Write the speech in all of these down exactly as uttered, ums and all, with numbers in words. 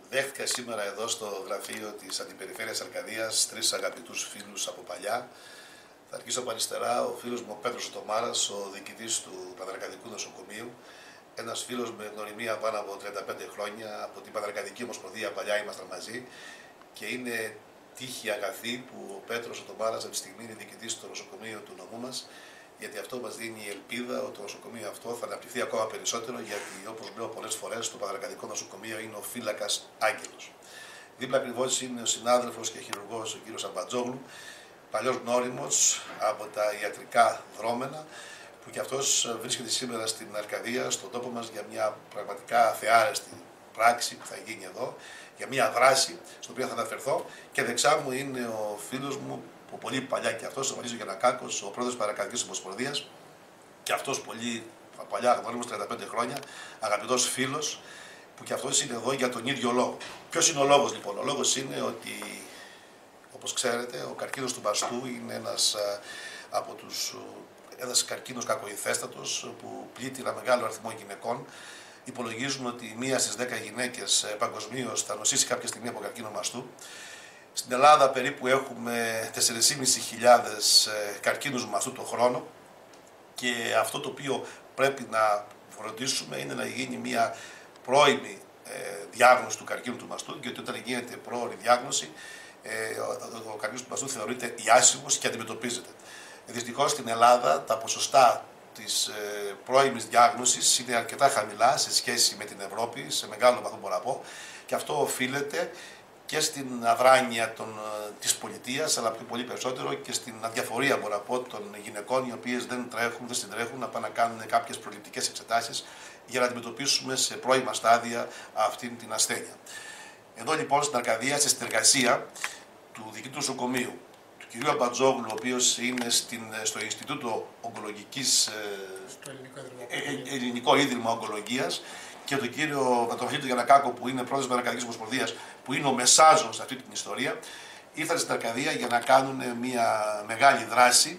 Δέχτηκα σήμερα εδώ στο γραφείο της Αντιπεριφέρειας Αρκαδίας τρεις αγαπητούς φίλους από παλιά. Θα αρχίσω από αριστερά, ο φίλος μου ο Πέτρος Τομάρας, ο διοικητής του Παναρκαδικού Νοσοκομείου. Ένας φίλος με γνωριμία πάνω από τριάντα πέντε χρόνια, από την Παναρκαδική Ομοσπονδία, παλιά ήμασταν μαζί. Και είναι τύχη αγαθή που ο Πέτρος Τομάρας αυτή τη στιγμή είναι διοικητής στο νοσοκομείο του νομού μας. Γιατί αυτό μας δίνει η ελπίδα ότι το νοσοκομείο αυτό θα αναπτυχθεί ακόμα περισσότερο, γιατί όπως λέω πολλές φορές, το Παναρκαδικό Νοσοκομείο είναι ο φύλακας άγγελος. Δίπλα ακριβώς είναι ο συνάδελφος και χειρουργός ο κύριος Αμπατζόγλου, παλιός γνώριμος από τα ιατρικά δρόμενα, που και αυτός βρίσκεται σήμερα στην Αρκαδία, στον τόπο μας, για μια πραγματικά θεάρεστη πράξη που θα γίνει εδώ, για μια δράση, στην οποία θα αναφερθώ. Και δεξιά μου είναι ο φίλος μου, που πολύ παλιά και αυτός, ο Βαγγέλης Γιαννακάκος, ο πρόεδρος της Παναρκαδικής Ομοσπονδίας, και αυτός πολύ παλιά, γνωρίμος τριάντα πέντε χρόνια, αγαπητός φίλος, που και αυτός είναι εδώ για τον ίδιο λόγο. Ποιος είναι ο λόγος λοιπόν? Ο λόγος είναι ότι, όπως ξέρετε, ο καρκίνος του μαστού είναι ένας από τους, ένας καρκίνος κακοϊθέστατος που πλήττει ένα μεγάλο αριθμό γυναικών. Υπολογίζουν ότι μία στις δέκα γυναίκες παγκοσμίως θα νοσήσει κάποια στιγμή από καρκίνο μαστού. Στην Ελλάδα περίπου έχουμε τέσσερις χιλιάδες πεντακόσιους καρκίνους μαστού το χρόνο, και αυτό το οποίο πρέπει να φροντίσουμε είναι να γίνει μια πρώιμη ε, διάγνωση του καρκίνου του μαστού, γιατί όταν γίνεται πρόωρη διάγνωση, ε, ο, ο καρκίνος του μαστού θεωρείται ιάσιμος και αντιμετωπίζεται. Δυστυχώς στην Ελλάδα τα ποσοστά της ε, πρώιμης διάγνωσης είναι αρκετά χαμηλά σε σχέση με την Ευρώπη, σε μεγάλο βαθμό μπορώ να πω, και αυτό οφείλεται και στην αδράνεια των, της πολιτείας, αλλά πιο πολύ περισσότερο και στην αδιαφορία, μπορώ να πω, των γυναικών, οι οποίες δεν τρέχουν, δεν συντρέχουν να πάνε να κάνουν κάποιες προληπτικές εξετάσεις για να αντιμετωπίσουμε σε πρώιμα στάδια αυτήν την ασθένεια. Εδώ λοιπόν στην Αρκαδία, σε συνεργασία του διοικητού νοσοκομείου, του κυρίου Αμπατζόγλου, ο οποίος είναι στην, στο Ινστιτούτο Ογκολογικής, στο Ελληνικό, ε, Ελληνικό Ίδρυμα Ογκολογίας, και τον κύριο Βαγγέλη Γιαννακάκο, που είναι πρόεδρος της Παναρκαδικής Ομοσπονδίας, που είναι ο μεσάζων σε αυτή την ιστορία, ήρθαν στην Αρκαδία για να κάνουν μια μεγάλη δράση,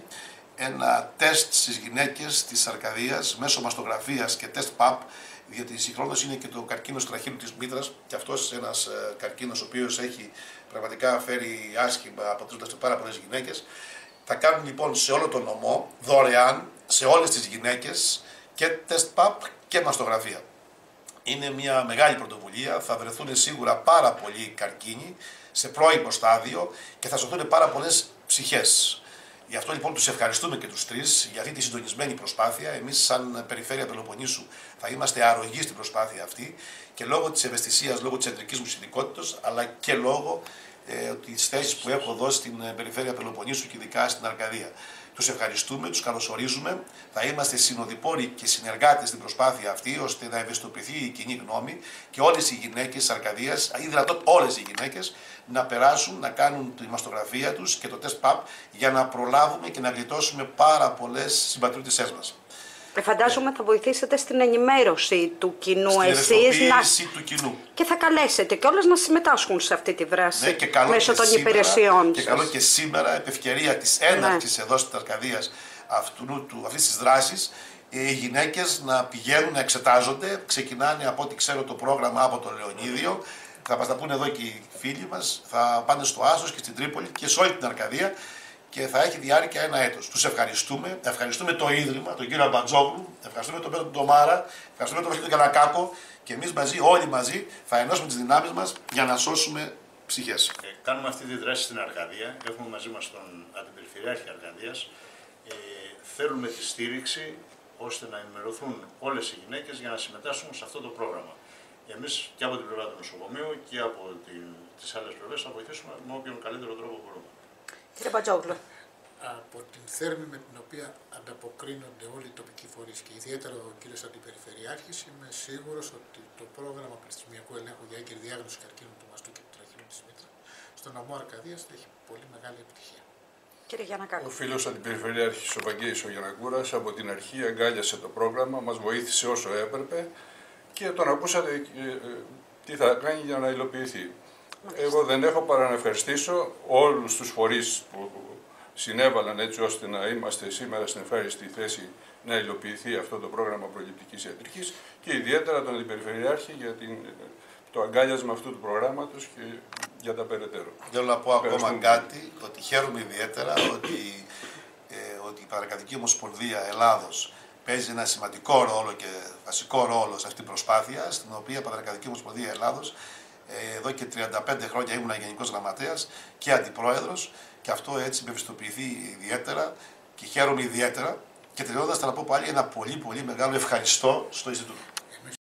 ένα τεστ στις γυναίκες της Αρκαδίας μέσω μαστογραφίας και τεστ παπ, γιατί συγχρόνως είναι και το καρκίνος τραχύλου της μήτρας, και αυτός ένας καρκίνος ο οποίος έχει πραγματικά φέρει άσχημα αποτελέσματα σε πάρα πολλές γυναίκες. Θα κάνουν λοιπόν σε όλο τον νομό, δωρεάν, σε όλες τις γυναίκες, και τεστ παπ και μαστογραφία. Είναι μια μεγάλη πρωτοβουλία, θα βρεθούν σίγουρα πάρα πολλοί καρκίνοι σε πρώιμο στάδιο και θα σωθούν πάρα πολλές ψυχές. Γι' αυτό λοιπόν τους ευχαριστούμε και τους τρεις για αυτή τη συντονισμένη προσπάθεια. Εμείς σαν Περιφέρεια Πελοποννήσου θα είμαστε αρρωγοί στην προσπάθεια αυτή, και λόγω της ευαισθησίας, λόγω της ιατρικής μου συνδικότητας, αλλά και λόγω ε, της θέσης που έχω δώσει στην Περιφέρεια Πελοποννήσου και ειδικά στην Αρκαδία. Τους ευχαριστούμε, τους καλωσορίζουμε, θα είμαστε συνοδοιπόροι και συνεργάτες στην προσπάθεια αυτή, ώστε να ευαισθητοποιηθεί η κοινή γνώμη και όλες οι γυναίκες της Αρκαδίας, ή δυνατόν όλες οι γυναίκες, να περάσουν, να κάνουν τη μαστογραφία τους και το τεστ παπ, για να προλάβουμε και να γλιτώσουμε πάρα πολλές συμπατριώτησές μας. Φαντάζομαι θα βοηθήσετε στην ενημέρωση του κοινού, στην εσείς να... του κοινού. Και θα καλέσετε κιόλας να συμμετάσχουν σε αυτή τη δράση, ναι, και καλό μέσω και των σήμερα, υπηρεσιών και σας. καλό και σήμερα, επ' ευκαιρία της έναρξης ναι. εδώ στην Αρκαδίας αυτής της δράσης, οι γυναίκες να πηγαίνουν να εξετάζονται. Ξεκινάνε, από ό,τι ξέρω, το πρόγραμμα από το Λεωνίδιο. Θα μας τα πούνε εδώ και οι φίλοι μας. Θα πάνε στο Άσος και στην Τρίπολη και σε όλη την Αρκαδία, και θα έχει διάρκεια ένα έτος. Τους ευχαριστούμε. Ευχαριστούμε το Ίδρυμα, τον κύριο Αμπατζόγλου, ευχαριστούμε τον Πέτρο Τομάρα, ευχαριστούμε τον Βαγγέλη Γιαννακάκο, και εμείς μαζί, όλοι μαζί, θα ενώσουμε τις δυνάμεις μας για να σώσουμε ψυχές. Ε, κάνουμε αυτή τη δράση στην Αρκαδία. Έχουμε μαζί μας τον Αντιπεριφερειάρχη Αρκαδίας. Ε, θέλουμε τη στήριξη ώστε να ενημερωθούν όλες οι γυναίκες για να συμμετάσχουν σε αυτό το πρόγραμμα. Εμείς και από την πλευρά του νοσοκομείου και από την, τις άλλες πλευρές θα βοηθήσουμε με όποιον καλύτερο τρόπο μπορούμε. Κύριε Πατζόγλου. Από την θέρμη με την οποία ανταποκρίνονται όλοι οι τοπικοί φορείς και ιδιαίτερα ο κύριος Αντιπεριφερειάρχης, είμαι σίγουρος ότι το πρόγραμμα πληθυσμιακού ελέγχου για έγκαιρη διάγνωση καρκίνου του μαστού και του τραχύλου της μήτρας στον νομό Αρκαδίας θα έχει πολύ μεγάλη επιτυχία. Κύριε Γιαννακάκο. Ο φίλος Αντιπεριφερειάρχης ο Βαγγέλης ο Γιαννακούρας από την αρχή αγκάλιασε το πρόγραμμα, μας βοήθησε όσο έπρεπε, και τον ακούσατε ε, ε, τι θα κάνει για να υλοποιηθεί. Μάλιστα. Εγώ δεν έχω παρά να ευχαριστήσω όλους τους φορείς που συνέβαλαν έτσι ώστε να είμαστε σήμερα στην ευχάριστη θέση να υλοποιηθεί αυτό το πρόγραμμα προληπτικής ιατρικής, και ιδιαίτερα τον Αντιπεριφερειάρχη για την, το αγκάλιασμα αυτού του προγράμματος και για τα περαιτέρω. Θέλω να πω ακόμα κάτι, ότι χαίρομαι ιδιαίτερα ότι, ε, ότι η Πανεργατική Ομοσπονδία Ελλάδος παίζει ένα σημαντικό ρόλο και βασικό ρόλο σε αυτή την προσπάθεια, στην οποία η Πανεργατική Ομοσπονδία Ελλάδος ε, εδώ και τριάντα πέντε χρόνια ήμουν Γενικός Γραμματέας και Αντιπρόεδρος, και αυτό έτσι με ευαισθητοποιηθεί ιδιαίτερα και χαίρομαι ιδιαίτερα. Και τελειώνοντας θα να πω πάλι ένα πολύ πολύ μεγάλο ευχαριστώ στο Ινστιτούτο.